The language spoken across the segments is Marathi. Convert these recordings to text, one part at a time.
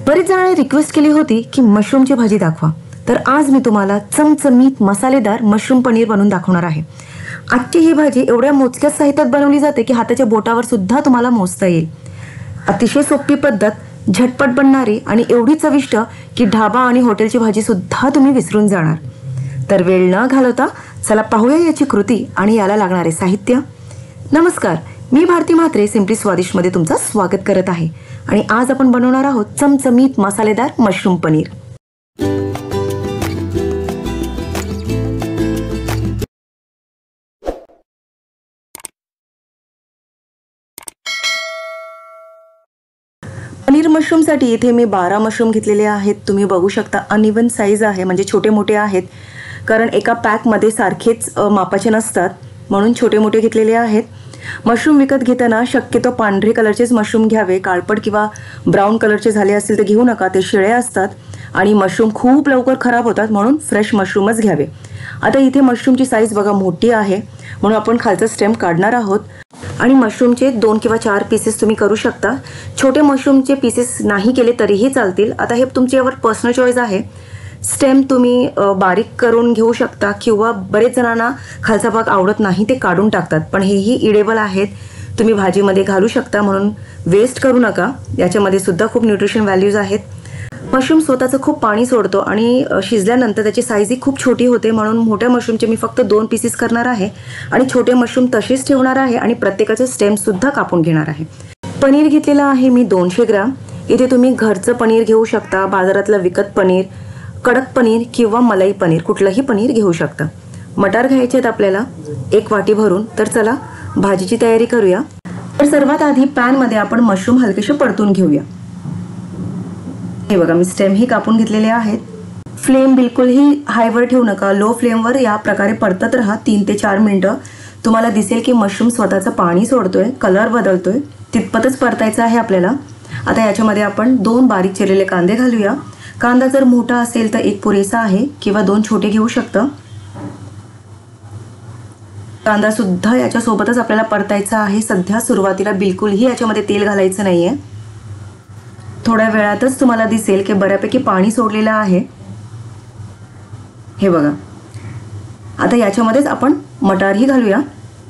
बरेच जणांनी रिक्वेस्ट केली होती की मशरूमची भाजी दाखवा, तर आज मी तुम्हाला चमचमीत मसालेदार मशरूम पनीर बनवून दाखवणार आहे। आजची ही भाजी एवढ्या मोजक्या साहित्यात बनवली जाते की हाताच्या बोटावर सुद्धा तुम्हाला मोजता येईल। अतिशय सोपी पद्धत, झटपट बनणारी आणि एवढी चविष्ट की ढाबा आणि हॉटेलची भाजी सुद्धा तुम्ही विसरून जाणार। तर वेळ न घालवता चला पाहूया याची कृती आणि याला लागणारे साहित्य। नमस्कार, मी भारती म्हात्रे सिम्पली स्वादिष्ट मध्ये तुमचं स्वागत करत आहे आणि आज आपण बनवणार आहोत चमचमीत मसालेदार मशरूम पनीर। पनीर मशरूम साठी इथे मी 12 मशरूम घेतलेले आहेत। तुम्ही बघू शकता अनइवन साइज आहे, म्हणजे छोटे मोठे आहेत, कारण एका पॅक मध्ये सारखेच मापाचे नसतात, म्हणून छोटे मोठे घेतलेले आहेत। मशरूम विकत घेताना शक्यतो पांढरे कलरचेच मशरूम घ्यावे। काळपट किंवा ब्राऊन कलरचे झाले असतील तर घेऊ नका, ते शिळे असतात आणि मशरूम खूप लवकर खराब होतात, म्हणून फ्रेश मशरूमच घ्यावे। आता इथे मशरूमची साईज बघा मोठी आहे, म्हणून आपण खालचा स्टेम काढणार आहोत आणि मशरूमचे 2 किंवा 4 पीसेस तुम्ही करू शकता। छोटे मशरूमचे पीसेस नाही केले तरीही चालतील। आता हे तुमच्यावर पर्सनल चॉईस आहे। स्टेम तुम्ही बारीक करून घेऊ शकता किंवा बरेच जणांना खालचा भाग आवडत नाही ते काढून टाकतात, पण हेही इडेबल आहेत, तुम्ही भाजीमध्ये घालू शकता, म्हणून वेस्ट करू नका। याच्यामध्ये सुद्धा खूप न्यूट्रिशन व्हॅल्यूज आहेत। मशरूम स्वतःचं खूप पाणी सोडतो आणि शिजल्यानंतर त्याची साईज ही खूप छोटी होते, म्हणून मोठ्या मशरूमचे मी फक्त 2 पीसेस करणार आहे आणि छोटे मशरूम तसेच ठेवणार आहे आणि प्रत्येकाचे स्टेम सुद्धा कापून घेणार आहे। पनीर घेतलेला आहे मी 200 ग्राम। इथे तुम्ही घरचं पनीर घेऊ शकता, बाजारातलं विकत पनीर, कडक पनीर किंवा मलाई पनीर, कुठलंही पनीर घेऊ शकता। मटार घ्यायचे आहेत आपल्याला 1 वाटी भरून। तर चला भाजीची तयारी करूया। तर सर्वात आधी पॅन मध्ये आपण मशरूम हलकेसे परतून घेऊया। हे बघा मी स्टेम ही कापून घेतलेले आहेत। फ्लेम बिलकुलही हायवर ठेवू नका, लो फ्लेमवर या प्रकारे परतत राहा 3 ते 4 मिनिटं। तुम्हाला दिसेल की मशरूम स्वतःचं पाणी सोडतोय, कलर बदलतोय, तितपतच परतायचं आहे आपल्याला। आता याच्यामध्ये आपण 2 बारीक चिरलेले कांदे घालूया। कांदा जर मोठा असेल तर 1 पुरेसा आहे किंवा 2 छोटे घेऊ शकता। कांदा सुद्धा याच्या सोबतच आपल्याला परतायचा आहे। सध्या सुरुवातीला बिलकुलही याच्यामध्ये तेल घालायचं नाहीये। थोड्या वेळातच तुम्हाला दिसेल की बऱ्यापैकी पाणी सोडलेलं आहे। हे बघा, आता याच्यामध्येच आपण मटारही घालूया।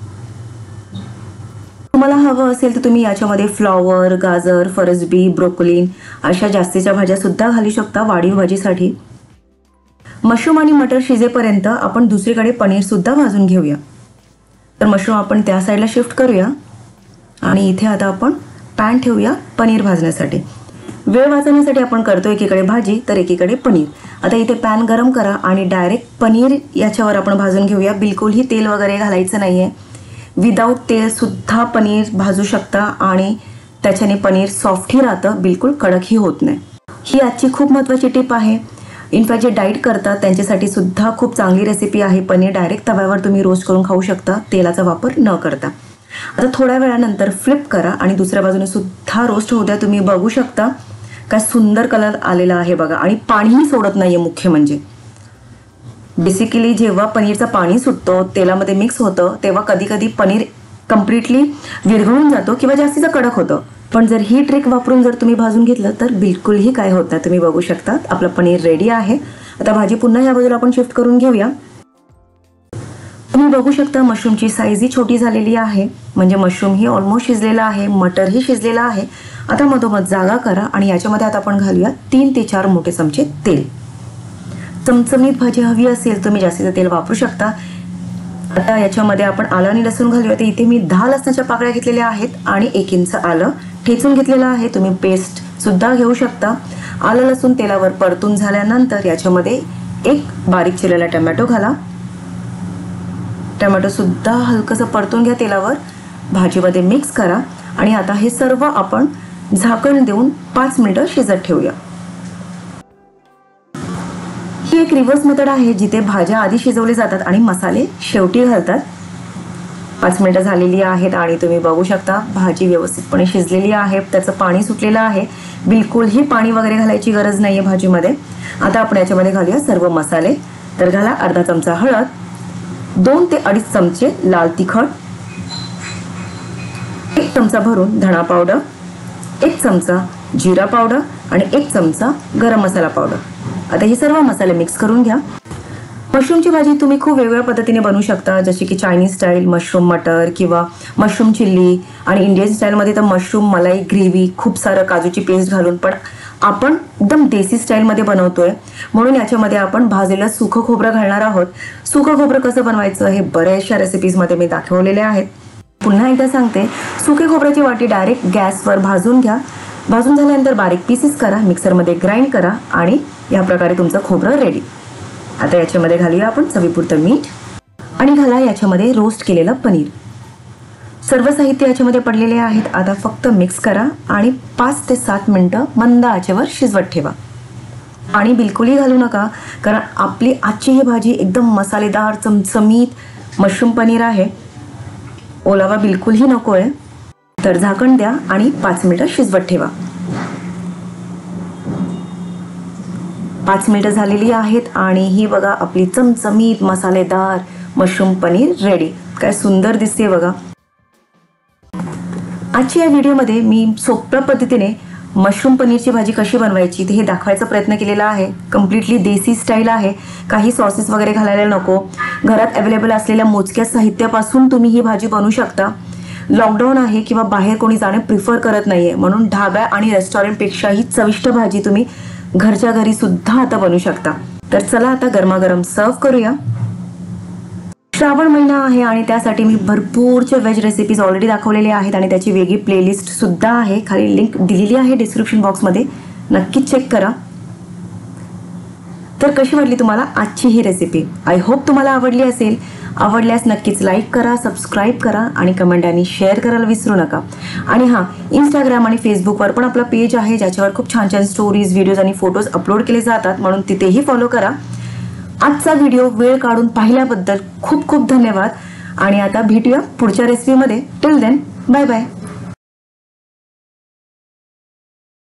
तुम्हाला हवं असेल तर तुम्ही याच्यामध्ये फ्लॉवर, गाजर, फरसबी, ब्रोकोली अशा जास्तीच्या भाज्या सुद्धा घालू शकता वाढीव भाजीसाठी। मशरूम आणि मटर शिजेपर्यंत आपण दुसरीकडे पनीर सुद्धा भाजून घेऊया। तर मशरूम आपण त्या साईडला शिफ्ट करूया आणि इथे आता आपण पॅन ठेवूया पनीर भाजण्यासाठी। वेळ वाचवण्यासाठी आपण करतो एकीकडे भाजी तर एकीकडे पनीर। आता इथे पॅन गरम करा आणि डायरेक्ट पनीर याच्यावर आपण भाजून घेऊया। बिलकुलही तेल वगैरे घालायचं नाहीये। विदाउट तेल सुद्धा पनीर भाजू शकता आणि त्याच्याने पनीर सॉफ्टही राहतं, बिलकुल कडकही होत नाही। ही आजची खूप महत्त्वाची टिप आहे। इनफॅक्ट जे डाएट करतात त्यांच्यासाठी सुद्धा खूप चांगली रेसिपी आहे। पनीर डायरेक्ट तव्यावर तुम्ही रोस्ट करून खाऊ शकता, तेलाचा वापर न करता। आता थोड्या वेळानंतर फ्लिप करा आणि दुसऱ्या बाजूने सुद्धा रोस्ट होऊ द्या। तुम्ही बघू शकता काय सुंदर कलर आलेला आहे बघा, आणि पाणीही सोडत नाहीये। मुख्य म्हणजे बेसिकली जेव्हा पनीरचं पाणी सुटतो, तेलामध्ये मिक्स होतं, तेव्हा कधी कधी पनीर कम्प्लिटली विरघळून जातो किंवा जास्तीचं कडक होतं। पण जर ही ट्रिक वापरून जर तुम्ही भाजून घेतलं तर बिलकुलही काय होत नाही। तुम्ही बघू शकता आपलं पनीर रेडी आहे। आता भाजी पुन्हा या बाजूला आपण शिफ्ट करून घेऊया। तुम्ही बघू शकता मशरूमची साईज ही छोटी झालेली आहे, म्हणजे मशरूम ही ऑलमोस्ट शिजलेला आहे, मटर ही शिजलेला आहे। आता मधोमध जागा करा आणि याच्यामध्ये आता आपण घालूया 3 ते 4 मोठे चमचे तेल। चमचमीत भाजी हवी असेल तुम्ही जास्तीचं तेल वापरू शकता। आता याच्यामध्ये आपण आलं आणि लसूण घालूया। तर इथे मी 10 लसणाच्या पाकळ्या घेतलेल्या आहेत आणि 1 इंच आलं ठेचून घेतलेलं आहे। तुम्ही पेस्ट सुद्धा घेऊ शकता। आलं लसूण तेलावर परतून झाल्यानंतर याच्यामध्ये 1 बारीक चिरलेला टोमॅटो घाला। टोमॅटो सुद्धा हलकंसं परतून घ्या तेलावर, भाजीमध्ये मिक्स करा आणि आता हे सर्व आपण झाकण देऊन 5 मिनिटं शिजत ठेवूया। ही एक रिव्हर्स मेथड आहे जिथे भाज्या आधी शिजवले जातात आणि मसाले शेवटी घालतात। 5 मिनिटं झालेली आहेत आणि तुम्ही बघू शकता भाजी व्यवस्थितपणे शिजलेली आहे, त्याचं पाणी सुटलेलं आहे। बिलकुलही पाणी वगैरे घालायची गरज नाहीये भाजीमध्ये। आता आपण याच्यामध्ये घालूया सर्व मसाले। तर घाला अर्धा चमचा हळद, 2 ते 2.5 चमचे लाल तिखट, 1 चमचा भरून धणा पावडर, 1 चमचा जिरा पावडर आणि 1 चमचा गरम मसाला पावडर. आता हे सर्व मसाले मिक्स करून घ्या. मशरूमची भाजी तुम्ही खूप वेगवेगळ्या पद्धतीने बनवू शकता, जशी की चायनीज स्टाईल मशरूम मटर किंवा मशरूम चिल्ली, आणि इंडियन स्टाईलमध्ये तर मशरूम मलाई ग्रेव्ही खूप सारं काजूची पेस्ट घालून. पण आपण एकदम देसी स्टाईलमध्ये बनवतोय म्हणून याच्यामध्ये आपण भाजलेलं सुकं खोबरं घालणार आहोत. सुकं खोबरं कसं बनवायचं हे बऱ्याचशा रेसिपीजमध्ये मी दाखवलेले आहेत. पुन्हा एकदा सांगते, सुके खोबऱ्याची वाटी डायरेक्ट गॅसवर भाजून घ्या. भाजून झाल्यानंतर बारीक पीसेस करा, मिक्सरमध्ये ग्राइंड करा आणि या प्रकारे तुमचं खोबरं रेडी. आता याच्यामध्ये घालूया आपण चवीपुरतं मीठ आणि घाला याच्यामध्ये रोस्ट केलेलं पनीर. सर्व साहित्य याच्यामध्ये पडलेले आहेत. आता फक्त मिक्स करा आणि 5 ते 7 मिनिटं मंद आचेवर शिजवत ठेवा. आणि बिलकुलही घालू नका, कारण आपली आजची ही भाजी एकदम मसालेदार चमचमीत मशरूम पनीर आहे. ओलावा बिलकुलही नको आहे. तर झाकण द्या आणि 5 मिनिटं शिजवत ठेवा. 5 मिनिटं झालेली आहेत आणि ही बघा आपली चमचमीत मसालेदार मशरूम पनीर रेडी. काय सुंदर दिसते बघा. आजच्या या व्हिडिओमध्ये मी सोप्या पद्धतीने मशरूम पनीरची भाजी कशी बनवायची हे दाखवायचा प्रयत्न केलेला आहे. कम्प्लिटली देसी स्टाईल आहे. काही सॉसेस वगैरे घालायला नको. घरात अवेलेबल असलेल्या मोजक्या साहित्यापासून तुम्ही ही भाजी बनवू शकता. लॉकडाऊन आहे किंवा बाहेर कोणी जाणे प्रिफर करत नाहीये, म्हणून ढाब्या आणि रेस्टॉरंटपेक्षाही चविष्ट भाजी तुम्ही घरच्या घरी सुद्धा आता बनवू शकता. तर चला आता गरमागरम सर्व करूया. श्रावण महिना आहे आणि त्यासाठी मी भरपूरच्या व्हेज रेसिपीज ऑलरेडी दाखवलेल्या आहेत आणि त्याची वेगळी प्लेलिस्ट सुद्धा आहे. खाली लिंक दिलेली आहे डिस्क्रिप्शन बॉक्समध्ये, नक्कीच चेक करा. तर कशी वाटली तुम्हाला आजची ही रेसिपी? आय होप तुम्हाला आवडली असेल. आवडल्यास नक्कीच लाईक करा, सबस्क्राईब करा आणि कमेंट आणि शेअर करायला विसरू नका. आणि हां, इंस्टाग्राम आणि फेसबुकवर पण आपला पेज आहे, ज्याच्यावर खूप छान छान स्टोरीज, व्हिडिओज आणि फोटोज अपलोड केले जातात, म्हणून तिथेही फॉलो करा. आजचा व्हिडिओ वेळ काढून पाहिल्याबद्दल खूप खूप धन्यवाद आणि आता भेटूया पुढच्या रेसिपीमध्ये. Till then, bye bye.